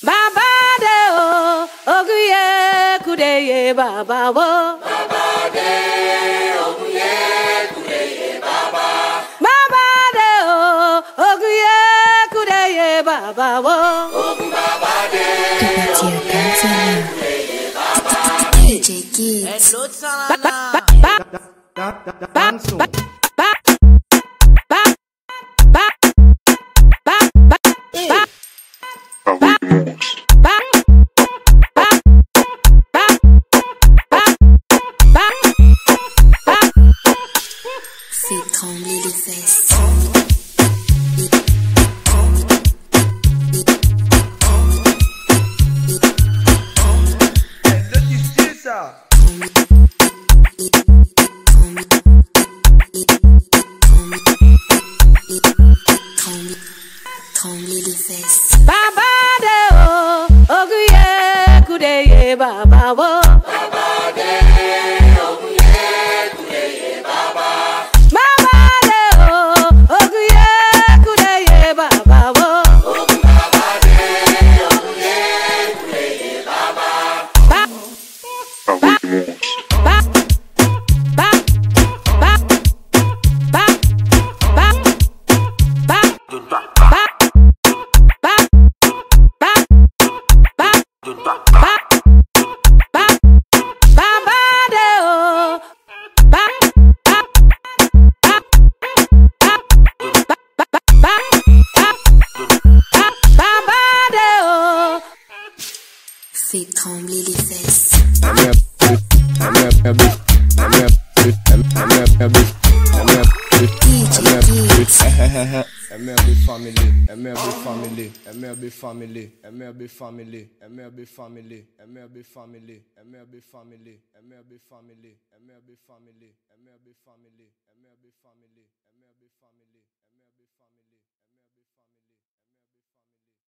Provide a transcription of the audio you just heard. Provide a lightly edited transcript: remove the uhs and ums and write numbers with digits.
Baba de o, oguye kudeye baba wo. Baba de oguye kudeye baba. Baba de o, oguye kudeye baba wo. Ogu baba de. DJ Kiidz. Dancehall. Fais trembler les fesses. Trembler les fesses. Baba de o, oguye kudeye baba wo. Baba de oguye kudeye baba. Baba de o, oguye kudeye baba wo. Ogu baba de oguye kudeye baba. Ba ba ba ba ba ba ba ba. Fais trembler les fesses. DJ Kiidz. MRB family, MRB family, MRB family, MRB family, MRB family, MRB family, MRB family, MRB family, MRB family, MRB family, MRB family, MRB family, MRB family, MRB family.